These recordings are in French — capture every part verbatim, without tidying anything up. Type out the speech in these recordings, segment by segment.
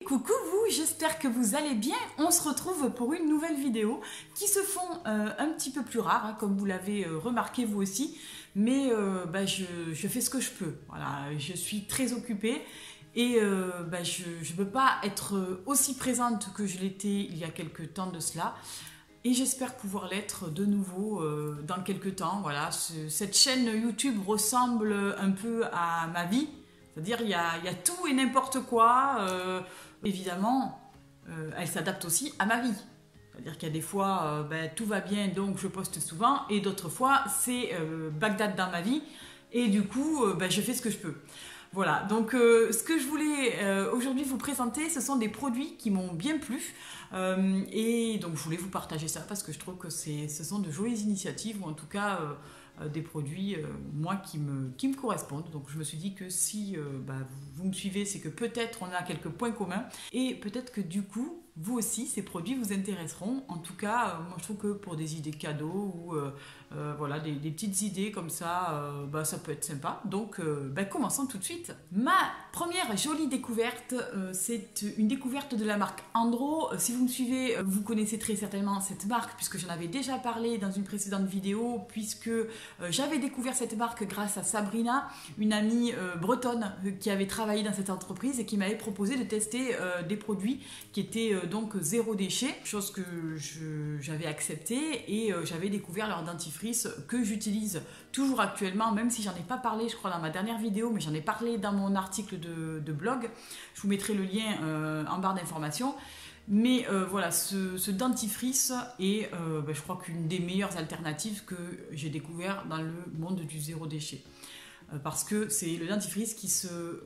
Coucou vous, j'espère que vous allez bien. On se retrouve pour une nouvelle vidéo qui se font euh, un petit peu plus rares, hein, comme vous l'avez euh, remarqué vous aussi. Mais euh, bah, je, je fais ce que je peux. Voilà, je suis très occupée et euh, bah, je ne peux pas être aussi présente que je l'étais il y a quelques temps de cela. Et j'espère pouvoir l'être de nouveau euh, dans quelques temps. Voilà, ce, cette chaîne YouTube ressemble un peu à ma vie. C'est-à-dire il y a, il y a tout et n'importe quoi. Euh, évidemment, euh, elle s'adapte aussi à ma vie. C'est-à-dire qu'il y a des fois, euh, ben, tout va bien, donc je poste souvent. Et d'autres fois, c'est euh, Bagdad dans ma vie. Et du coup, euh, ben, je fais ce que je peux. Voilà, donc euh, ce que je voulais euh, aujourd'hui vous présenter, ce sont des produits qui m'ont bien plu. Euh, et donc je voulais vous partager ça parce que je trouve que ce sont de jolies initiatives, ou en tout cas euh, euh, des produits, euh, moi, qui me, qui me correspondent. Donc je me suis dit que si euh, bah, vous, vous me suivez, c'est que peut-être on a quelques points communs. Et peut-être que du coup, vous aussi, ces produits vous intéresseront. En tout cas, euh, moi je trouve que pour des idées cadeaux ou euh, euh, voilà, des, des petites idées comme ça, euh, bah, ça peut être sympa. Donc euh, bah, commençons tout de suite. Ma première jolie découverte, euh, c'est une découverte de la marque Andro. Si vous me suivez, vous connaissez très certainement cette marque puisque j'en avais déjà parlé dans une précédente vidéo, puisque euh, j'avais découvert cette marque grâce à Sabrina, une amie euh, bretonne euh, qui avait travaillé dans cette entreprise et qui m'avait proposé de tester euh, des produits qui étaient euh, donc zéro déchet, chose que j'avais acceptée, et euh, j'avais découvert leur dentifrice que j'utilise toujours actuellement, même si j'en ai pas parlé je crois dans ma dernière vidéo, mais j'en ai parlé dans mon article de, de blog. Je vous mettrai le lien euh, en barre d'informations. Mais euh, voilà, ce, ce dentifrice est, euh, ben, je crois, qu'une des meilleures alternatives que j'ai découvert dans le monde du zéro déchet. Euh, parce que c'est le dentifrice qui se, euh,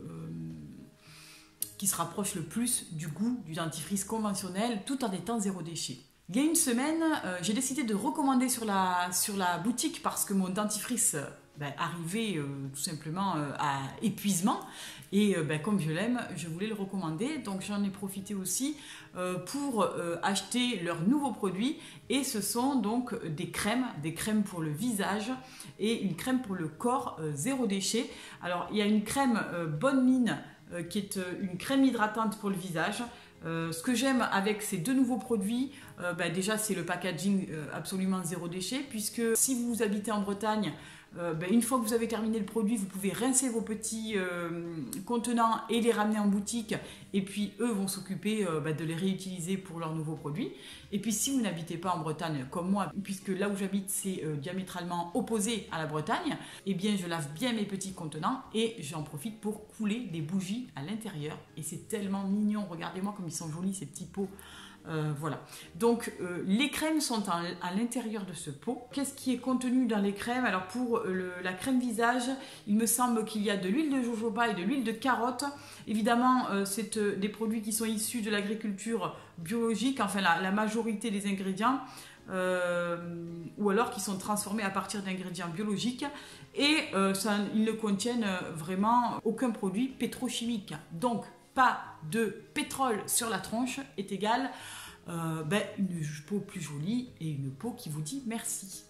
qui se rapproche le plus du goût du dentifrice conventionnel, tout en étant zéro déchet. Il y a une semaine, euh, j'ai décidé de recommander sur la, sur la boutique parce que mon dentifrice ben, arrivait euh, tout simplement euh, à épuisement. Et euh, ben, comme je l'aime, je voulais le recommander. Donc j'en ai profité aussi euh, pour euh, acheter leurs nouveaux produits. Et ce sont donc des crèmes, des crèmes pour le visage et une crème pour le corps euh, zéro déchet. Alors il y a une crème euh, Bonne Mine euh, qui est euh, une crème hydratante pour le visage. Euh, ce que j'aime avec ces deux nouveaux produits, euh, bah déjà c'est le packaging euh, absolument zéro déchet, puisque si vous habitez en Bretagne, euh, bah une fois que vous avez terminé le produit, vous pouvez rincer vos petits euh, contenants et les ramener en boutique, et puis eux vont s'occuper euh, bah de les réutiliser pour leurs nouveaux produits. Et puis si vous n'habitez pas en Bretagne comme moi, puisque là où j'habite c'est euh, diamétralement opposé à la Bretagne, eh bien je lave bien mes petits contenants et j'en profite pour couler des bougies à l'intérieur, et c'est tellement mignon. Regardez-moi comme ils sont jolis ces petits pots. Euh, voilà, donc euh, les crèmes sont en, à l'intérieur de ce pot. Qu'est-ce qui est contenu dans les crèmes? Alors pour le, la crème visage, il me semble qu'il y a de l'huile de jojoba et de l'huile de carotte. Évidemment, euh, c'est euh, des produits qui sont issus de l'agriculture biologique, enfin la, la majorité des ingrédients, euh, ou alors qui sont transformés à partir d'ingrédients biologiques, et euh, ça, ils ne contiennent vraiment aucun produit pétrochimique. Donc pas de pétrole sur la tronche est égal euh, ben, une peau plus jolie et une peau qui vous dit merci.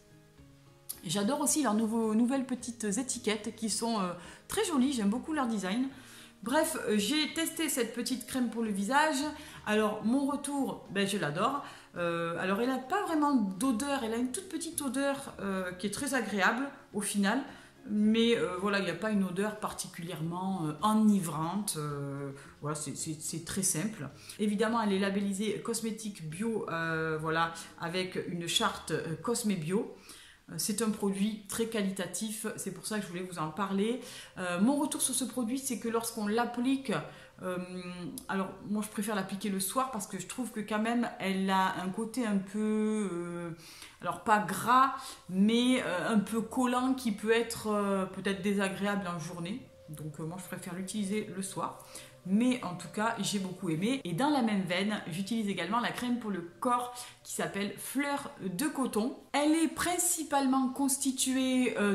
J'adore aussi leurs nouveaux, nouvelles petites étiquettes qui sont euh, très jolies, j'aime beaucoup leur design. Bref, euh, j'ai testé cette petite crème pour le visage. Alors mon retour, ben, je l'adore. Euh, alors elle n'a pas vraiment d'odeur, elle a une toute petite odeur euh, qui est très agréable au final. Mais euh, voilà, il n'y a pas une odeur particulièrement euh, enivrante. Euh, voilà, c'est très simple. Évidemment, elle est labellisée cosmétique bio, euh, voilà, avec une charte euh, Cosme Bio. Euh, c'est un produit très qualitatif, c'est pour ça que je voulais vous en parler. Euh, mon retour sur ce produit, c'est que lorsqu'on l'applique, euh, alors moi je préfère l'appliquer le soir parce que je trouve que quand même elle a un côté un peu, euh, alors pas gras, mais euh, un peu collant qui peut être euh, peut-être désagréable en journée. Donc euh, moi je préfère l'utiliser le soir. Mais en tout cas, j'ai beaucoup aimé. Et dans la même veine, j'utilise également la crème pour le corps qui s'appelle Fleur de Coton. Elle est principalement constituée euh,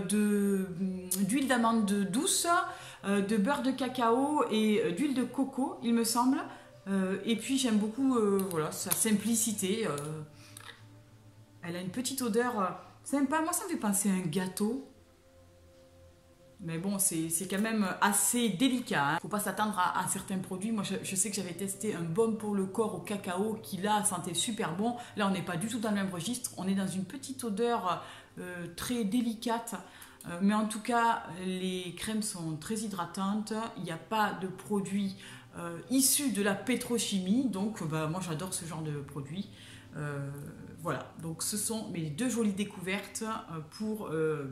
d'huile d'amande douce, euh, de beurre de cacao et euh, d'huile de coco, il me semble. Euh, et puis j'aime beaucoup euh, voilà, sa simplicité. Euh, elle a une petite odeur euh, sympa. Moi, ça me fait penser à un gâteau. Mais bon, c'est quand même assez délicat. Il hein. ne faut pas s'attendre à, à certains produits. Moi, je, je sais que j'avais testé un baume pour le corps au cacao qui, là, sentait super bon. Là, on n'est pas du tout dans le même registre. On est dans une petite odeur euh, très délicate. Euh, mais en tout cas, les crèmes sont très hydratantes. Il n'y a pas de produits euh, issus de la pétrochimie. Donc, bah, moi, j'adore ce genre de produits. Euh, voilà. Donc, ce sont mes deux jolies découvertes pour... Euh,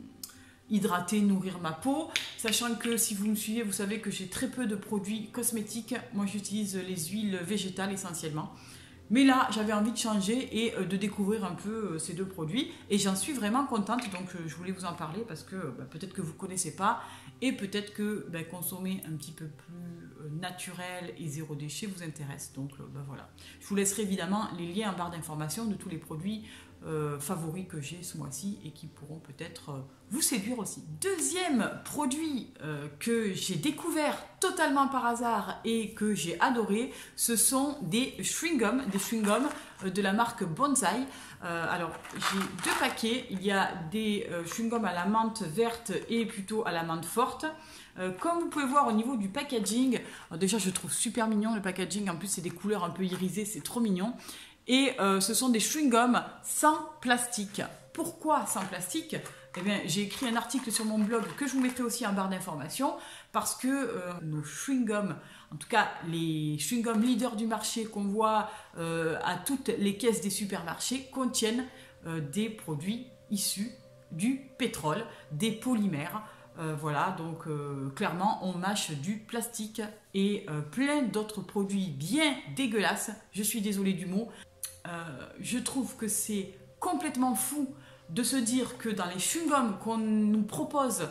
hydrater, nourrir ma peau, sachant que si vous me suivez, vous savez que j'ai très peu de produits cosmétiques. Moi, j'utilise les huiles végétales essentiellement. Mais là, j'avais envie de changer et de découvrir un peu ces deux produits. Et j'en suis vraiment contente, donc je voulais vous en parler parce que bah, peut-être que vous ne connaissez pas et peut-être que bah, consommer un petit peu plus naturel et zéro déchet vous intéresse. Donc bah, voilà. Je vous laisserai évidemment les liens en barre d'information de tous les produits Euh, favoris que j'ai ce mois-ci et qui pourront peut-être euh, vous séduire aussi. Deuxième produit euh, que j'ai découvert totalement par hasard et que j'ai adoré, ce sont des chewing-gums, des chewing-gums euh, de la marque Bonsai. Euh, alors j'ai deux paquets, il y a des euh, chewing-gums à la menthe verte et plutôt à la menthe forte. Euh, comme vous pouvez voir au niveau du packaging, déjà je trouve super mignon le packaging, en plus c'est des couleurs un peu irisées, c'est trop mignon. Et euh, ce sont des chewing-gums sans plastique. Pourquoi sans plastique? Eh bien, j'ai écrit un article sur mon blog que je vous mettrai aussi en barre d'informations parce que euh, nos chewing-gums, en tout cas les chewing-gums leaders du marché qu'on voit euh, à toutes les caisses des supermarchés, contiennent euh, des produits issus du pétrole, des polymères. Euh, voilà, donc euh, clairement on mâche du plastique et euh, plein d'autres produits bien dégueulasses. Je suis désolée du mot. Euh, je trouve que c'est complètement fou de se dire que dans les chewing-gums qu'on nous propose,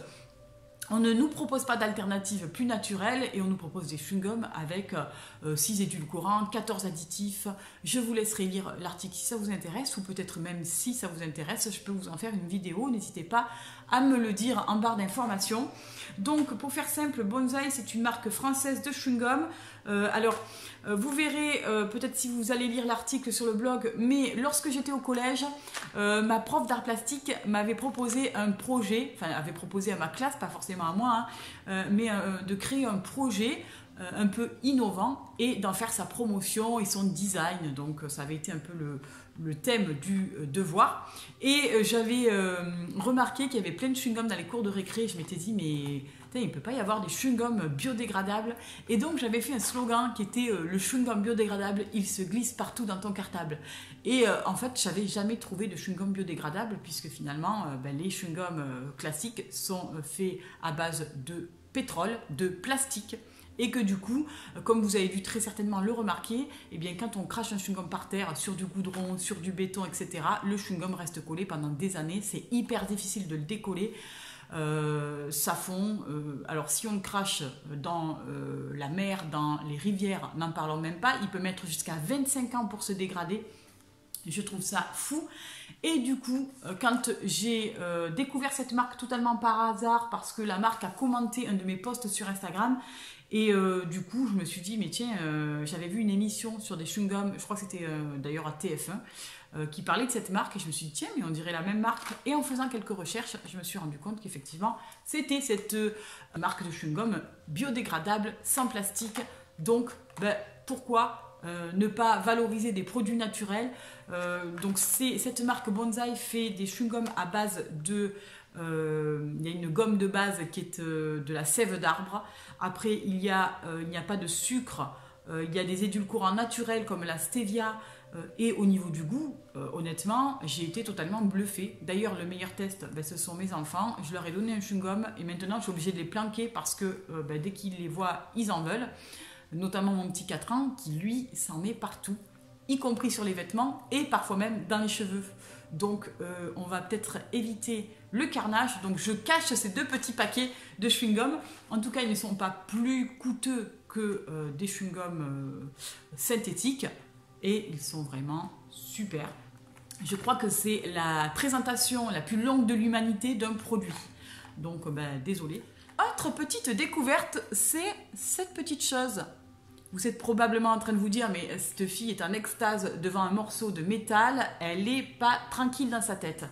on ne nous propose pas d'alternatives plus naturelles et on nous propose des chewing-gums avec euh, six édulcorants, quatorze additifs. Je vous laisserai lire l'article si ça vous intéresse ou peut-être même si ça vous intéresse, je peux vous en faire une vidéo. N'hésitez pas à me le dire en barre d'informations. Donc pour faire simple, Bonsai c'est une marque française de chewing-gum. Euh, alors euh, vous verrez euh, peut-être si vous allez lire l'article sur le blog, mais lorsque j'étais au collège, euh, ma prof d'art plastique m'avait proposé un projet, enfin avait proposé à ma classe, pas forcément à moi, hein, euh, mais euh, de créer un projet euh, un peu innovant et d'en faire sa promotion et son design. Donc ça avait été un peu le, le thème du euh, devoir. Et euh, j'avais euh, remarqué qu'il y avait plein de chewing-gums dans les cours de récré. Je m'étais dit, mais putain, il ne peut pas y avoir des chewing-gums biodégradables. Et donc j'avais fait un slogan qui était euh, le chewing-gum biodégradable, il se glisse partout dans ton cartable. Et euh, en fait, je n'avais jamais trouvé de chewing-gum biodégradable puisque finalement, euh, ben, les chewing-gums euh, classiques sont euh, faits à base de pétrole, de plastique. Et que du coup, comme vous avez dû très certainement le remarquer, eh bien, quand on crache un chewing-gum par terre, sur du goudron, sur du béton, et cetera, le chewing-gum reste collé pendant des années. C'est hyper difficile de le décoller. Euh, ça fond. Euh, alors, si on le crache dans euh, la mer, dans les rivières, n'en parlons même pas, il peut mettre jusqu'à vingt-cinq ans pour se dégrader. Je trouve ça fou. Et du coup, quand j'ai euh, découvert cette marque totalement par hasard, parce que la marque a commenté un de mes posts sur Instagram, et euh, du coup, je me suis dit, mais tiens, euh, j'avais vu une émission sur des chewing-gums, je crois que c'était euh, d'ailleurs à T F un, euh, qui parlait de cette marque, et je me suis dit, tiens, mais on dirait la même marque. Et en faisant quelques recherches, je me suis rendu compte qu'effectivement, c'était cette euh, marque de chewing-gum biodégradable, sans plastique. Donc, ben, pourquoi Euh, ne pas valoriser des produits naturels? euh, Donc cette marque Bonsai fait des chewing-gums à base de... Euh, il y a une gomme de base qui est euh, de la sève d'arbre. Après, il n'y a, euh, il n'y a pas de sucre. Euh, il y a des édulcorants naturels comme la stevia. Euh, et au niveau du goût, euh, honnêtement, j'ai été totalement bluffée. D'ailleurs, le meilleur test, ben, ce sont mes enfants. Je leur ai donné un chewing-gum et maintenant, je suis obligée de les planquer parce que euh, ben, dès qu'ils les voient, ils en veulent. Notamment mon petit quatre ans qui lui s'en met partout, y compris sur les vêtements et parfois même dans les cheveux. Donc euh, on va peut-être éviter le carnage. Donc je cache ces deux petits paquets de chewing-gum. En tout cas, ils ne sont pas plus coûteux que euh, des chewing-gums euh, synthétiques et ils sont vraiment super. Je crois que c'est la présentation la plus longue de l'humanité d'un produit. Donc ben, désolé. Autre petite découverte, c'est cette petite chose. Vous êtes probablement en train de vous dire, mais cette fille est en extase devant un morceau de métal, elle n'est pas tranquille dans sa tête.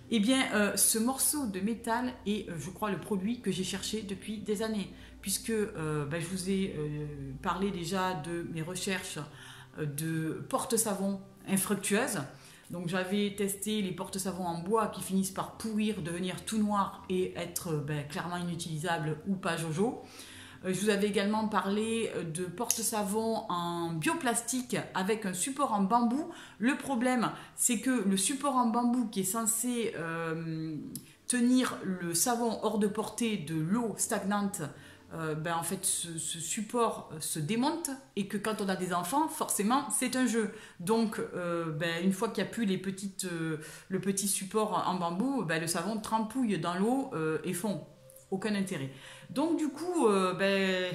Eh bien, euh, ce morceau de métal est, euh, je crois, le produit que j'ai cherché depuis des années, puisque euh, ben, je vous ai euh, parlé déjà de mes recherches euh, de porte-savon infructueuses. Donc j'avais testé les porte-savons en bois qui finissent par pourrir, devenir tout noir et être euh, ben, clairement inutilisables ou pas jojo. Je vous avais également parlé de porte-savon en bioplastique avec un support en bambou. Le problème, c'est que le support en bambou qui est censé euh, tenir le savon hors de portée de l'eau stagnante, euh, ben en fait, ce, ce support se démonte et que quand on a des enfants, forcément, c'est un jeu. Donc, euh, ben, une fois qu'il n'y a plus les petites, euh, le petit support en bambou, ben, le savon trempouille dans l'eau euh, et fond. Aucun intérêt. Donc du coup, euh, ben,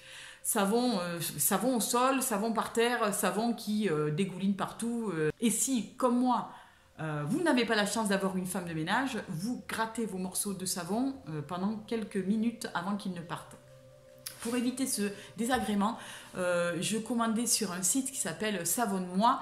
savon, euh, savon au sol, savon par terre, savon qui euh, dégouline partout. Euh. Et si, comme moi, euh, vous n'avez pas la chance d'avoir une femme de ménage, vous grattez vos morceaux de savon euh, pendant quelques minutes avant qu'ils ne partent. Pour éviter ce désagrément, euh, je commandais sur un site qui s'appelle Savonne-moi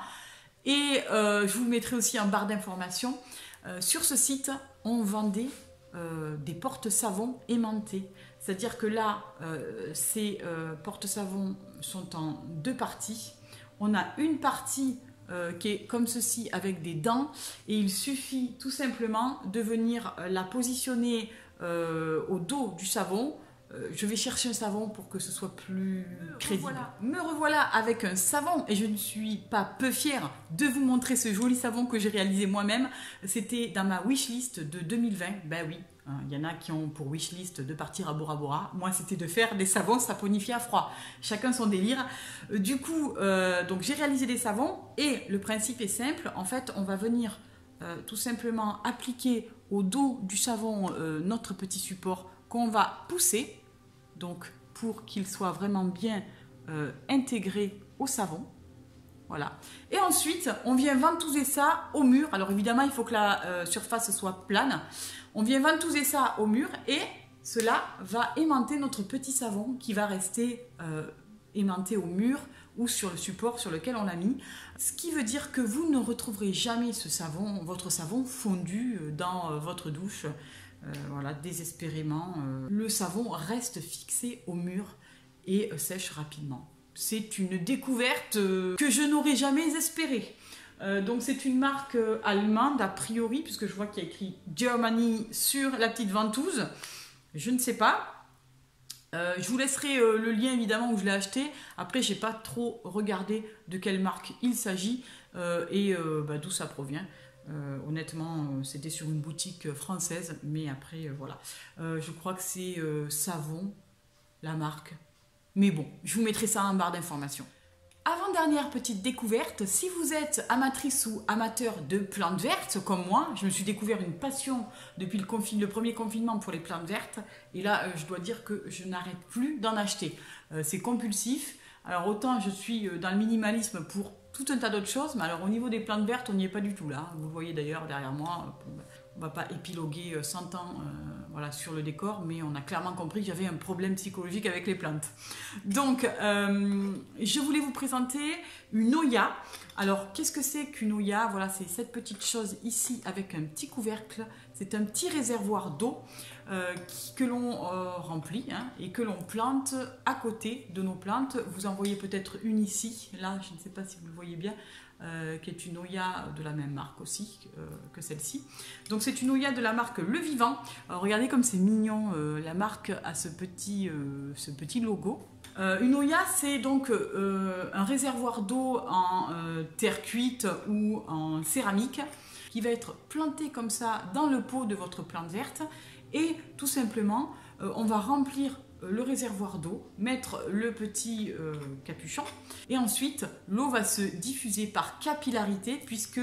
et euh, je vous le mettrai aussi en barre d'informations. Euh, sur ce site, on vendait Euh, des porte-savons aimantés. C'est-à-dire que là, euh, ces euh, porte-savons sont en deux parties. On a une partie euh, qui est comme ceci avec des dents et il suffit tout simplement de venir la positionner euh, au dos du savon. Euh, je vais chercher un savon pour que ce soit plus crédible. Revoilà. Me revoilà avec un savon et je ne suis pas peu fière de vous montrer ce joli savon que j'ai réalisé moi-même. C'était dans ma wishlist de deux mille vingt. Ben oui, il y en a qui ont pour wishlist de partir à Bora Bora. Moi, c'était de faire des savons saponifiés à froid. Chacun son délire. Du coup, euh, donc j'ai réalisé des savons et le principe est simple. En fait, on va venir euh, tout simplement appliquer au dos du savon euh, notre petit support qu'on va pousser, donc pour qu'il soit vraiment bien euh, intégré au savon. Voilà. Et ensuite, on vient ventouser ça au mur. Alors évidemment, il faut que la euh, surface soit plane. On vient ventouser ça au mur et cela va aimanter notre petit savon qui va rester euh, aimanté au mur ou sur le support sur lequel on l'a mis. Ce qui veut dire que vous ne retrouverez jamais ce savon, votre savon fondu dans euh, votre douche. Euh, voilà, désespérément, euh, le savon reste fixé au mur et euh, sèche rapidement. C'est une découverte euh, que je n'aurais jamais espérée. Euh, donc c'est une marque euh, allemande a priori, puisque je vois qu'il y a écrit Germany sur la petite ventouse. Je ne sais pas. Euh, je vous laisserai euh, le lien évidemment où je l'ai acheté. Après, j'ai pas trop regardé de quelle marque il s'agit euh, et euh, bah, d'où ça provient. Euh, honnêtement, euh, c'était sur une boutique française, mais après, euh, voilà. Euh, je crois que c'est euh, Savon, la marque. Mais bon, je vous mettrai ça en barre d'informations. Avant-dernière petite découverte, si vous êtes amatrice ou amateur de plantes vertes, comme moi, je me suis découvert une passion depuis le, confin- le premier confinement pour les plantes vertes, et là, euh, je dois dire que je n'arrête plus d'en acheter. Euh, c'est compulsif. Alors autant je suis dans le minimalisme pour tout un tas d'autres choses, mais alors au niveau des plantes vertes, on n'y est pas du tout là. Vous le voyez d'ailleurs derrière moi, on ne va pas épiloguer cent ans euh, voilà, sur le décor, mais on a clairement compris que j'avais un problème psychologique avec les plantes. Donc, euh, je voulais vous présenter une Oya. Alors, qu'est-ce que c'est qu'une Oya? Voilà, c'est cette petite chose ici avec un petit couvercle. C'est un petit réservoir d'eau euh, que l'on euh, remplit hein, et que l'on plante à côté de nos plantes. Vous en voyez peut-être une ici, là, je ne sais pas si vous le voyez bien, euh, qui est une Oya de la même marque aussi euh, que celle-ci. Donc c'est une Oya de la marque Le Vivant. Alors, regardez comme c'est mignon, euh, la marque a ce petit, euh, ce petit logo. Euh, une Oya, c'est donc euh, un réservoir d'eau en euh, terre cuite ou en céramique qui va être planté comme ça dans le pot de votre plante verte et tout simplement euh, on va remplir le réservoir d'eau, mettre le petit euh, capuchon et ensuite l'eau va se diffuser par capillarité puisque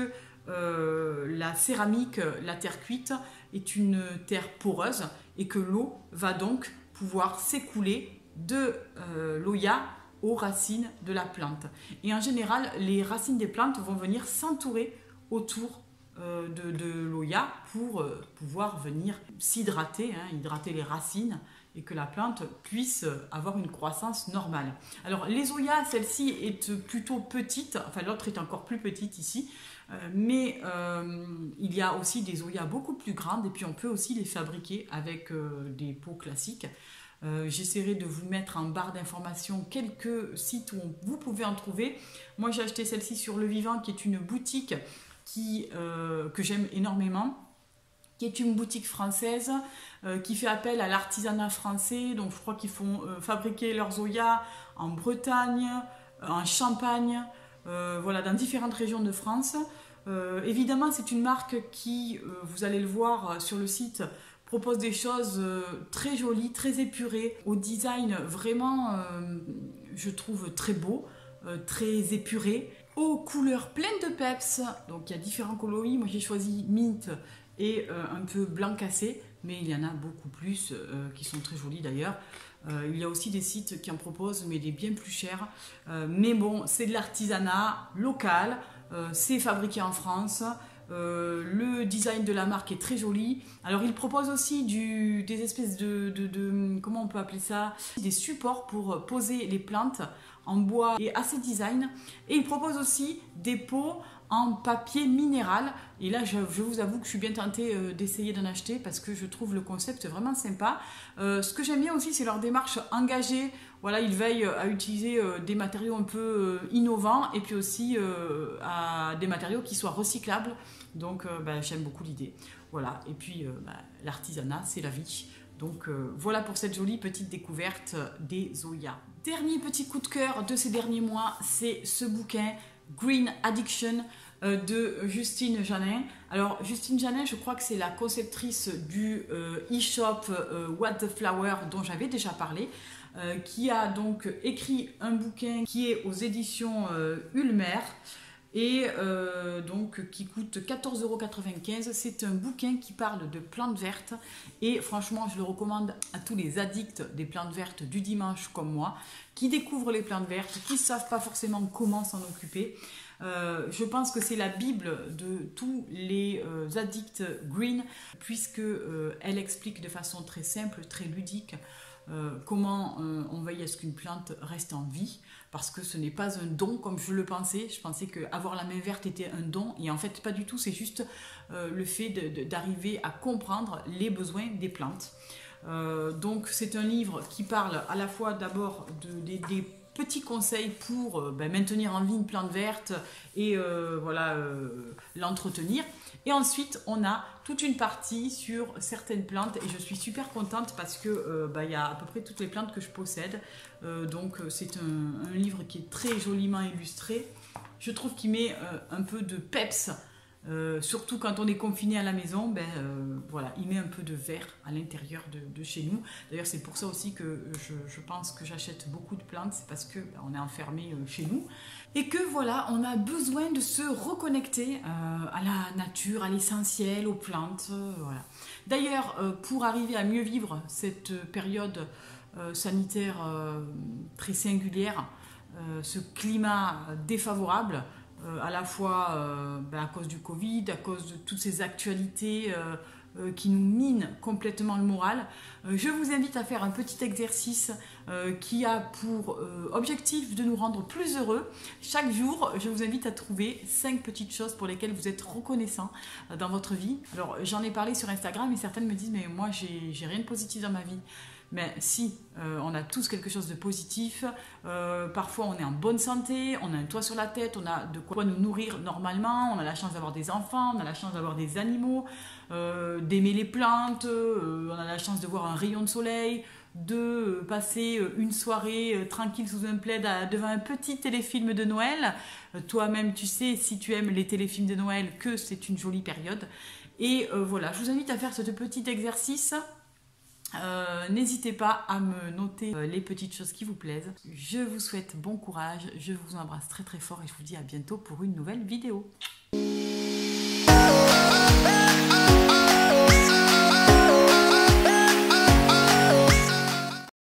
euh, la céramique, la terre cuite est une terre poreuse et que l'eau va donc pouvoir s'écouler de euh, l'Oya aux racines de la plante. Et en général, les racines des plantes vont venir s'entourer autour euh, de, de l'Oya pour euh, pouvoir venir s'hydrater, hein, hydrater les racines et que la plante puisse avoir une croissance normale. Alors les zoyas, celle-ci est plutôt petite, enfin l'autre est encore plus petite ici, euh, mais euh, il y a aussi des zoyas beaucoup plus grandes et puis on peut aussi les fabriquer avec euh, des pots classiques. Euh, J'essaierai de vous mettre en barre d'informations quelques sites où on, vous pouvez en trouver. Moi j'ai acheté celle-ci sur Le Vivant qui est une boutique qui, euh, que j'aime énormément, qui est une boutique française euh, qui fait appel à l'artisanat français. Donc je crois qu'ils font euh, fabriquer leurs zoyas en Bretagne, euh, en Champagne, euh, voilà, dans différentes régions de France. Euh, évidemment c'est une marque qui, euh, vous allez le voir sur le site, propose des choses euh, très jolies, très épurées, au design vraiment, euh, je trouve, très beau, euh, très épuré, aux couleurs pleines de peps. Donc il y a différents coloris, moi j'ai choisi mint et euh, un peu blanc cassé, mais il y en a beaucoup plus euh, qui sont très jolis d'ailleurs. Euh, il y a aussi des sites qui en proposent, mais des bien plus chers. Euh, mais bon, c'est de l'artisanat local, euh, c'est fabriqué en France. Euh, le design de la marque est très joli. Alors il propose aussi du, des espèces de, de, de, comment on peut appeler ça, des supports pour poser les plantes en bois et assez design. Et il propose aussi des pots en papier minéral. Et là je, je vous avoue que je suis bien tentée euh, d'essayer d'en acheter parce que je trouve le concept vraiment sympa. Euh, ce que j'aime bien aussi, c'est leur démarche engagée. Voilà, ils veillent à utiliser euh, des matériaux un peu euh, innovants et puis aussi euh, à des matériaux qui soient recyclables. Donc euh, bah, j'aime beaucoup l'idée. Voilà, et puis euh, bah, l'artisanat, c'est la vie. Donc euh, voilà pour cette jolie petite découverte des zoyas. Dernier petit coup de cœur de ces derniers mois, c'est ce bouquin Green Addiction euh, de Justine Janin. Alors Justine Janin, je crois que c'est la conceptrice du euh, e-shop euh, What the Flower dont j'avais déjà parlé. Euh, qui a donc écrit un bouquin qui est aux éditions euh, Ulmer et euh, donc qui coûte quatorze euros quatre-vingt-quinze. C'est un bouquin qui parle de plantes vertes et franchement je le recommande à tous les addicts des plantes vertes du dimanche comme moi, qui découvrent les plantes vertes, qui ne savent pas forcément comment s'en occuper. Euh, je pense que c'est la bible de tous les euh, addicts green, puisque euh, elle explique de façon très simple, très ludique, Euh, comment euh, on veille à ce qu'une plante reste en vie, parce que ce n'est pas un don comme je le pensais. Je pensais qu'avoir la main verte était un don, et en fait pas du tout, c'est juste euh, le fait d'arriver à comprendre les besoins des plantes. Euh, donc c'est un livre qui parle à la fois d'abord de, de, des petits conseils pour euh, ben, maintenir en vie une plante verte et euh, voilà, euh, l'entretenir. Et ensuite, on a toute une partie sur certaines plantes et je suis super contente parce que euh, bah, y a à peu près toutes les plantes que je possède. Euh, donc c'est un, un livre qui est très joliment illustré. Je trouve qu'il met euh, un peu de peps, euh, surtout quand on est confiné à la maison. Ben, euh, voilà, il met un peu de vert à l'intérieur de, de chez nous. D'ailleurs, c'est pour ça aussi que je, je pense que j'achète beaucoup de plantes. C'est parce qu'on ben, est enfermé euh, chez nous. Et que voilà, on a besoin de se reconnecter euh, à la nature, à l'essentiel, aux plantes. Euh, voilà. D'ailleurs, euh, pour arriver à mieux vivre cette période euh, sanitaire euh, très singulière, euh, ce climat défavorable, euh, à la fois euh, ben, à cause du Covid, à cause de toutes ces actualités euh, euh, qui nous minent complètement le moral, euh, je vous invite à faire un petit exercice euh, qui a pour euh, objectif de nous rendre plus heureux. Chaque jour, je vous invite à trouver cinq petites choses pour lesquelles vous êtes reconnaissant euh, dans votre vie. Alors, j'en ai parlé sur Instagram et certaines me disent « mais moi, j'ai rien de positif dans ma vie ». Mais si, euh, on a tous quelque chose de positif, euh, parfois on est en bonne santé, on a un toit sur la tête, on a de quoi nous nourrir normalement, on a la chance d'avoir des enfants, on a la chance d'avoir des animaux, euh, d'aimer les plantes, euh, on a la chance de voir un rayon de soleil, de passer une soirée euh, tranquille sous un plaid à, devant un petit téléfilm de Noël. Euh, toi-même tu sais, si tu aimes les téléfilms de Noël, que c'est une jolie période. Et euh, voilà, je vous invite à faire ce petit exercice. Euh, n'hésitez pas à me noter euh, les petites choses qui vous plaisent. Je vous souhaite bon courage, je vous embrasse très très fort et je vous dis à bientôt pour une nouvelle vidéo.